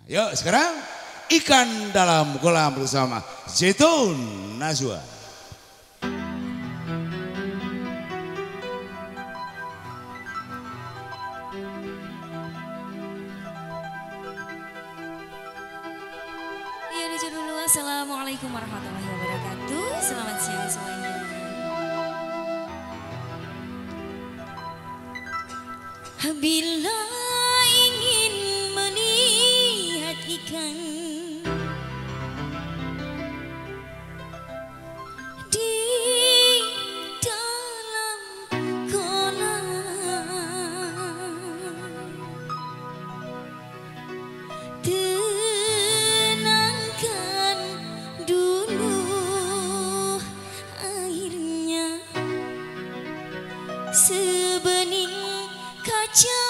Yuk sekarang ikan dalam kolam bersama Zaitun Najwa. Ya lucu dulu. Assalamualaikum warahmatullahi wabarakatuh. Selamat siang semuanya. Bila ingin melihat ikan di dalam kolam, tenangkan dulu airnya, sebening kaca.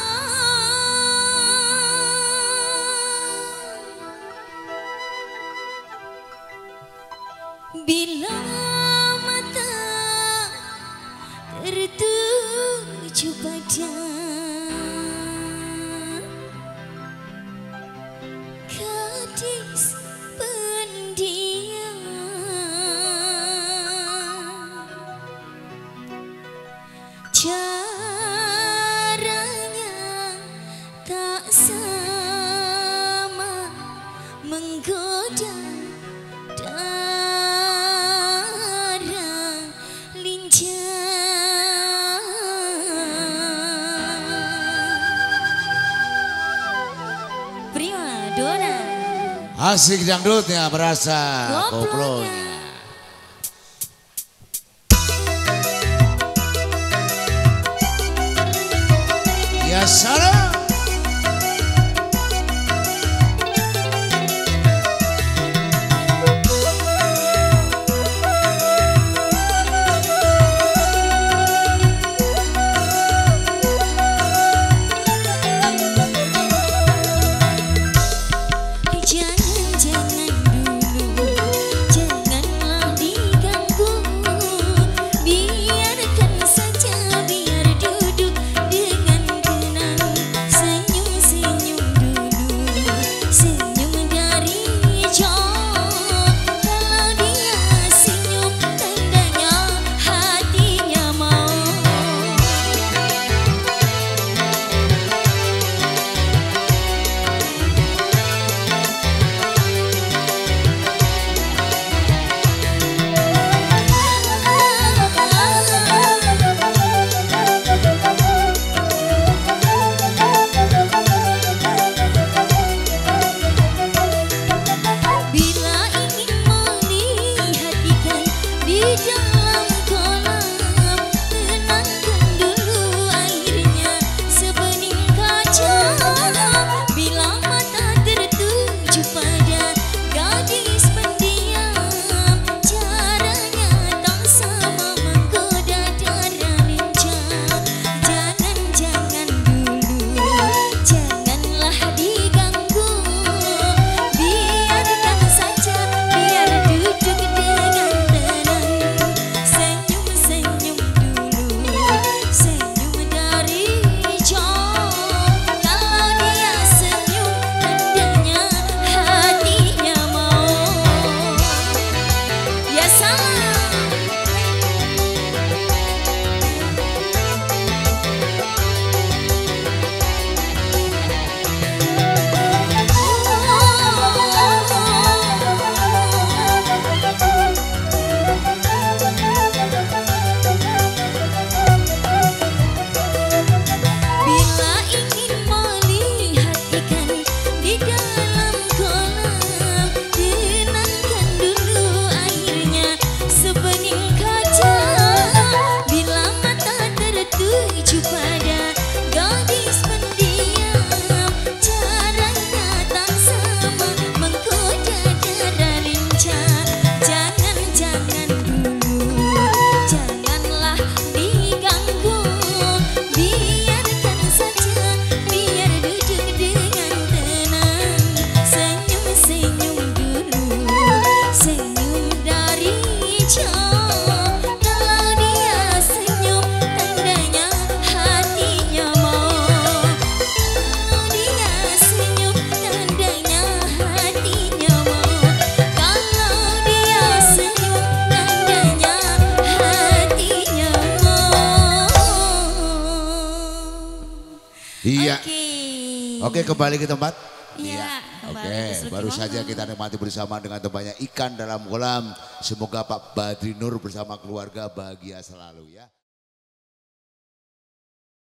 Bila mata tertuju pada gadis pendiam, caranya tak sama menggoda darah lincah. Prima dona. Asik dangdutnya berasa koplonya. Ya salam. Iya. Oke. Oke, kembali ke tempat. Iya. Oke, baru saja kita nikmati bersama dengan tempatnya Ikan Dalam Kolam. Semoga Pak Badri Nur bersama keluarga bahagia selalu ya.